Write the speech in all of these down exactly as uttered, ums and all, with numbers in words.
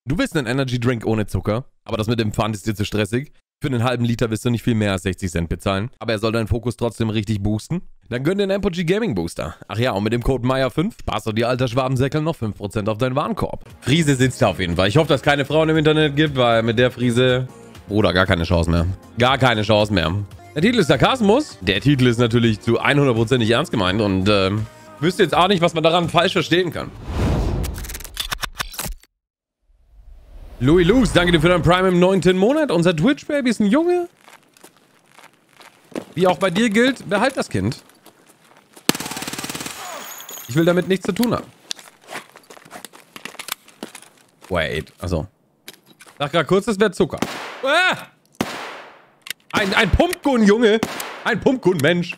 Du willst einen Energy Drink ohne Zucker, aber das mit dem Pfand ist dir zu stressig. Für einen halben Liter wirst du nicht viel mehr als sechzig Cent bezahlen, aber er soll deinen Fokus trotzdem richtig boosten? Dann gönn dir den Apogee Gaming Booster. Ach ja, und mit dem Code Meier fünf sparst du dir alter Schwabensäckel noch fünf Prozent auf deinen Warenkorb. Friese sitzt da auf jeden Fall. Ich hoffe, dass es keine Frauen im Internet gibt, weil mit der Friese... Bruder, gar keine Chance mehr. Gar keine Chance mehr. Der Titel ist Sarkasmus. Der Titel ist natürlich zu hundert Prozent nicht ernst gemeint und äh, wüsste jetzt auch nicht, was man daran falsch verstehen kann. Louis Luz, danke dir für dein Prime im neunten Monat. Unser Twitch-Baby ist ein Junge. Wie auch bei dir gilt, behalt das Kind. Ich will damit nichts zu tun haben. Wait, also. Sag gerade kurz, das wäre Zucker. Ah! Ein, ein Pumpgun, Junge. Ein Pumpgun, Mensch.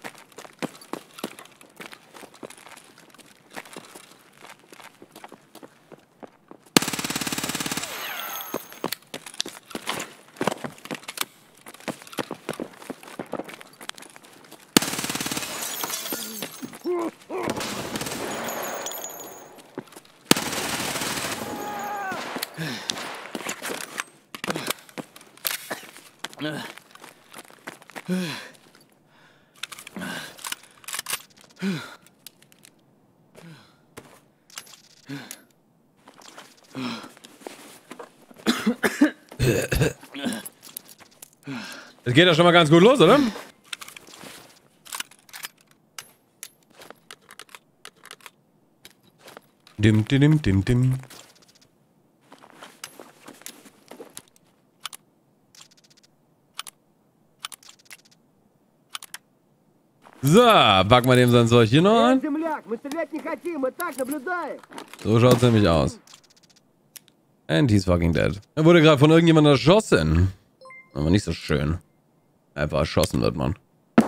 Es geht ja schon mal ganz gut los, oder? Dim, dim, dim, dim. So, packen wir dem sein Zeug hier noch an. So schaut's nämlich aus. And he's fucking dead. Er wurde gerade von irgendjemandem erschossen. Aber nicht so schön. Einfach erschossen wird man.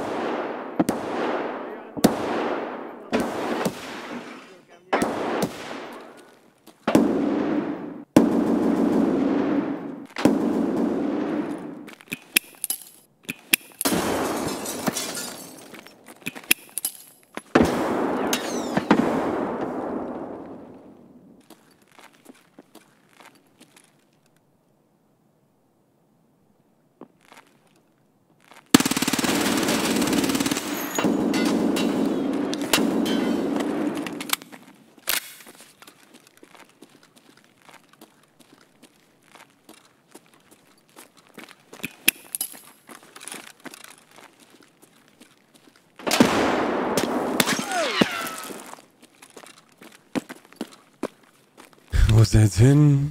Wo ist der jetzt hin?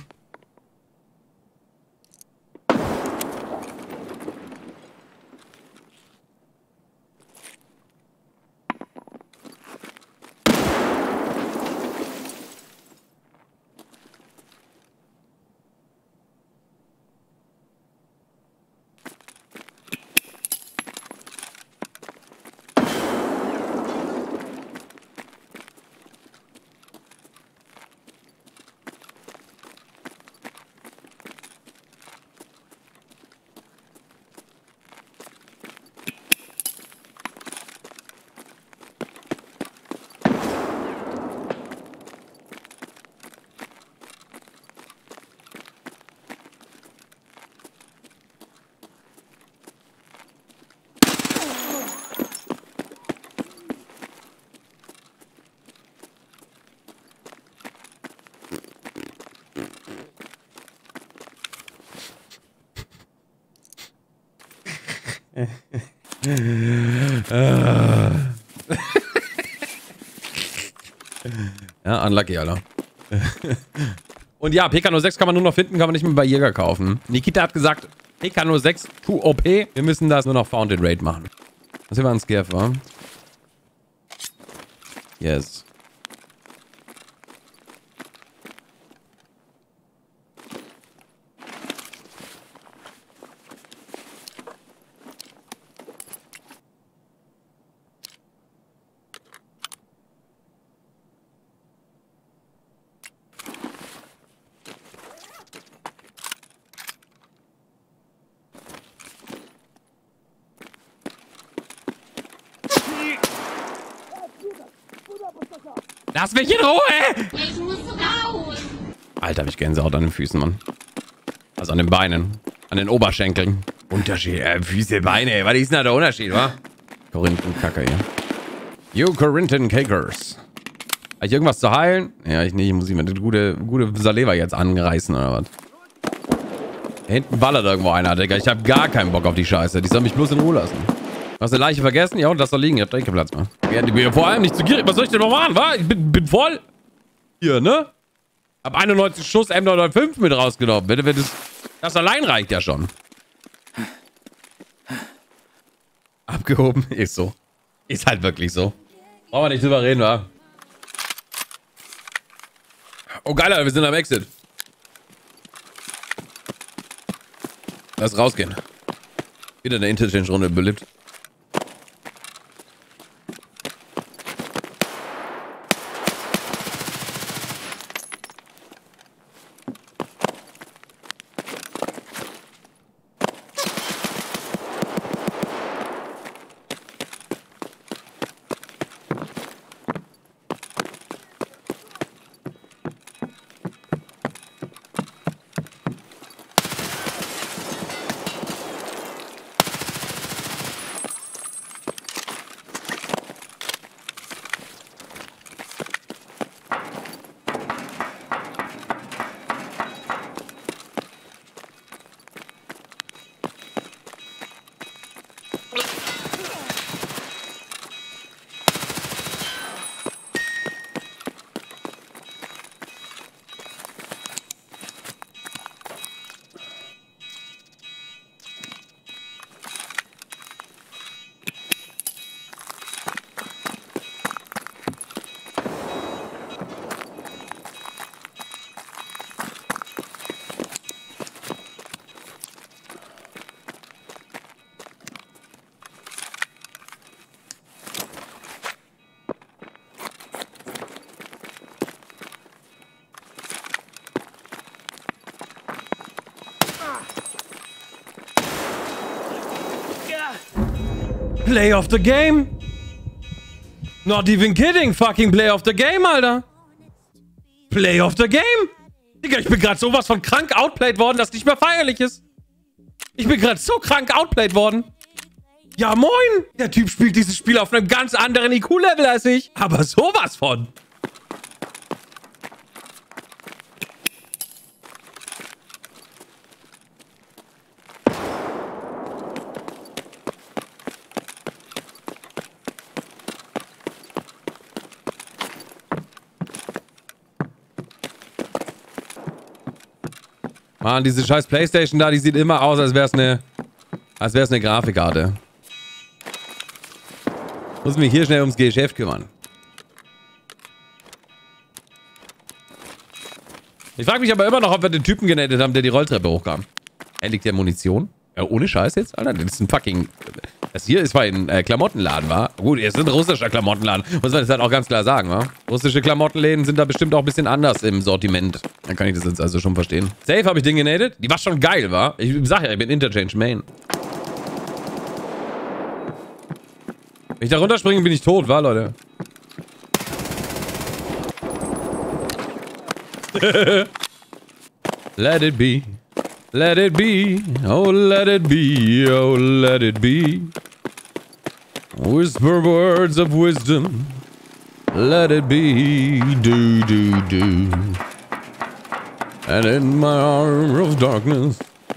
Ja, unlucky, Alter. Und ja, P K null sechs kann man nur noch finden, kann man nicht mehr bei Jäger kaufen. Nikita hat gesagt, P K null sechs, too O P. Wir müssen das nur noch Found in Raid machen. Das hier war ein Scav, wa? Yes. Lass mich in Ruhe! Ich muss raus! Alter, hab ich Gänsehaut an den Füßen, Mann. Also an den Beinen. An den Oberschenkeln. Unterschied. Äh, Füße, Beine. Was ist denn da der Unterschied, wa? Korinthenkacker hier. You Corinthian Cakers. Habe ich irgendwas zu heilen? Ja, ich nicht. Ich muss ich mir die gute, gute Saleva jetzt anreißen, oder was? Da hinten ballert irgendwo einer, Digga. Ich habe gar keinen Bock auf die Scheiße. Die soll mich bloß in Ruhe lassen. Hast du eine Leiche vergessen? Ja, und lass doch liegen. Ich hab direkt keinen Platz mehr. Ja, ich bin vor allem nicht zu gierig. Was soll ich denn noch machen, wa? Ich bin, bin voll. Hier, ne? Hab einundneunzig Schuss M neunhundertfünf mit rausgenommen. Bitte, bitte. Das allein reicht ja schon. Abgehoben. Ist so. Ist halt wirklich so. Brauchen wir nicht drüber reden, wa? Oh, geil, Alter. Wir sind am Exit. Lass rausgehen. Wieder eine Interchange-Runde belebt. Play of the game. Not even kidding. Fucking play of the game, Alter. Play of the game. Digga, ich bin gerade sowas von krank outplayed worden, dass nicht mehr feierlich ist. Ich bin gerade so krank outplayed worden. Ja, moin. Der Typ spielt dieses Spiel auf einem ganz anderen I Q-Level als ich. Aber sowas von. Mann, diese scheiß Playstation da, die sieht immer aus, als wäre es eine, als wäre es eine Grafikkarte. Muss mich hier schnell ums Geschäft kümmern. Ich frage mich aber immer noch, ob wir den Typen genetet haben, der die Rolltreppe hochkam. Er liegt ja Munition. Ja, ohne Scheiß jetzt, Alter. Das ist ein fucking... Das hier ist zwar ein äh, Klamottenladen, wa? Gut, es ist ein russischer Klamottenladen. Muss man das halt auch ganz klar sagen, wa? Russische Klamottenläden sind da bestimmt auch ein bisschen anders im Sortiment. Dann kann ich das jetzt also schon verstehen. Safe habe ich den genatet. Die war schon geil, wa? Ich sag ja, ich bin Interchange Main. Wenn ich da runterspringe, bin ich tot, wa, Leute? Let it be. Let it be, oh let it be, oh let it be. Whisper words of wisdom. Let it be, do, do, do. And in my arm of darkness,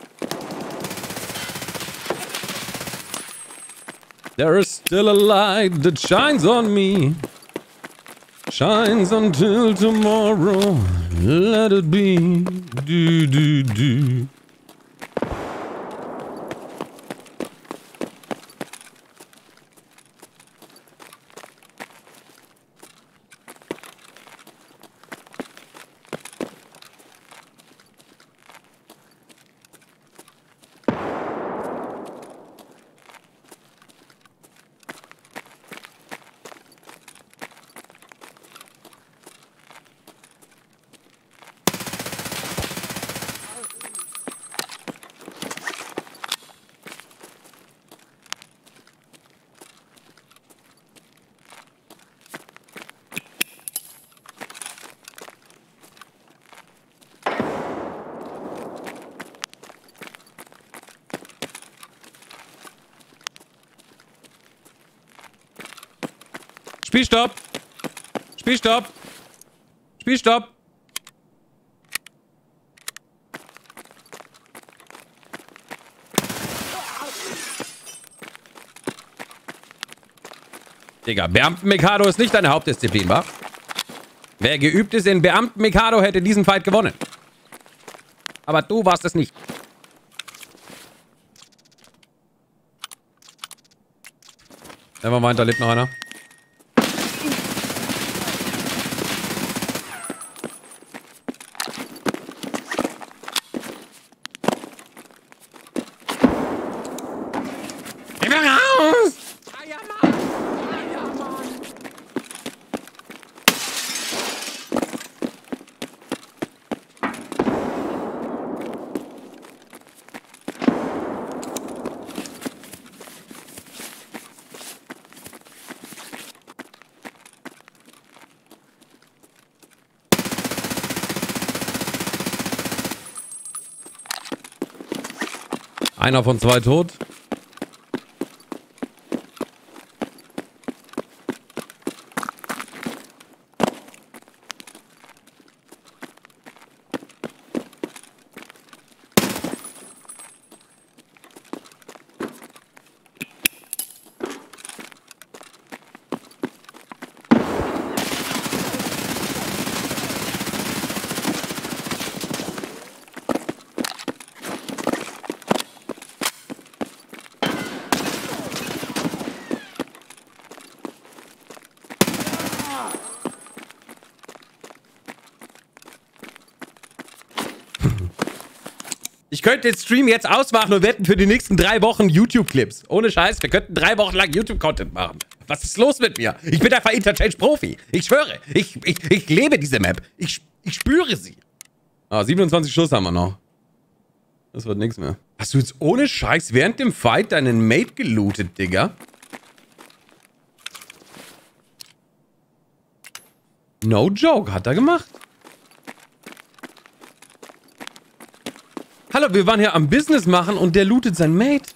there is still a light that shines on me. Shines until tomorrow. Let it be, do, do, do. Spielstopp. Spielstopp. Spielstopp. Digga, Beamten-Mikado ist nicht deine Hauptdisziplin, wa? Wer geübt ist in Beamten-Mikado, hätte diesen Fight gewonnen. Aber du warst es nicht. Nevermind, da lebt noch einer. Ich will raus! Einer von zwei tot. Ich könnte den Stream jetzt ausmachen und wetten für die nächsten drei Wochen YouTube-Clips. Ohne Scheiß, wir könnten drei Wochen lang YouTube-Content machen. Was ist los mit mir? Ich bin einfach Interchange-Profi. Ich schwöre, ich, ich, ich lebe diese Map. Ich, ich spüre sie. Ah, siebenundzwanzig Schuss haben wir noch. Das wird nichts mehr. Hast du jetzt ohne Scheiß während dem Fight deinen Mate gelootet, Digga? No joke, hat er gemacht. Hallo, wir waren hier am Business machen und der lootet sein Mate.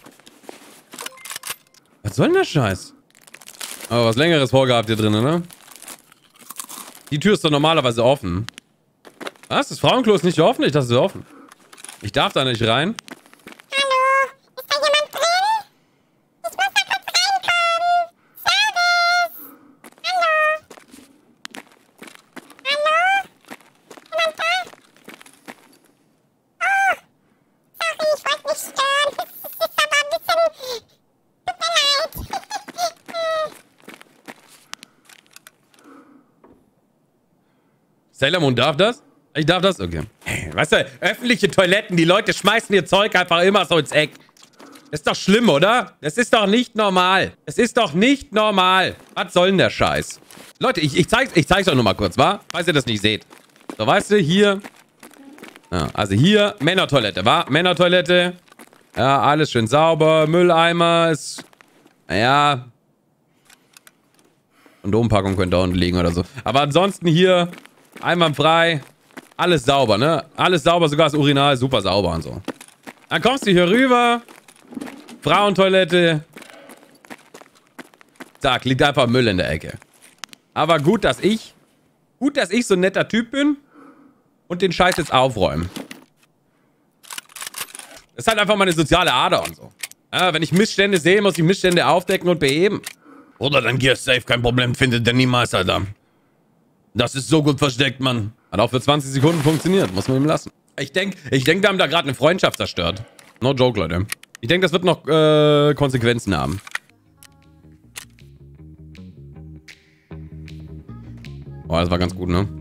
Was soll denn der Scheiß? Aber was Längeres vorgehabt hier drinnen, ne? Die Tür ist doch normalerweise offen. Was? Das Frauenklo ist nicht offen? Ich dachte, es ist offen. Ich darf da nicht rein. Hallo? Ist da jemand drin? Ich muss da kurz reinkommen. Servus. Hallo? Hallo? Jemand da? Oh. Sorry, ich wollte nicht stören. Das ist aber ein bisschen... Tut mir leid. Sailor Moon darf das? Ich darf das? Okay. Hey, weißt du, öffentliche Toiletten, die Leute schmeißen ihr Zeug einfach immer so ins Eck. Das ist doch schlimm, oder? Das ist doch nicht normal. Das ist doch nicht normal. Was soll denn der Scheiß? Leute, ich, ich zeig's, ich zeig's euch nur mal kurz, wa? Falls ihr das nicht seht. So, weißt du, hier. Ja, also hier, Männertoilette, wa? Männertoilette. Ja, alles schön sauber. Mülleimer ist. Naja. Kondompackung könnte da unten liegen oder so. Aber ansonsten hier, einwandfrei. Alles sauber, ne? Alles sauber, sogar das Urinal super sauber und so. Dann kommst du hier rüber. Frauentoilette. Zack, liegt einfach Müll in der Ecke. Aber gut, dass ich, gut, dass ich so ein netter Typ bin und den Scheiß jetzt aufräumen. Das ist halt einfach meine soziale Ader und so. Ja, wenn ich Missstände sehe, muss ich Missstände aufdecken und beheben. Oder dann Gear Safe, kein Problem, findet der niemals, Alter. Das ist so gut versteckt, Mann. Hat auch für zwanzig Sekunden funktioniert, muss man ihm lassen. Ich denke, ich denk, wir haben da gerade eine Freundschaft zerstört. No joke, Leute. Ich denke, das wird noch äh, Konsequenzen haben. Oh, das war ganz gut, ne?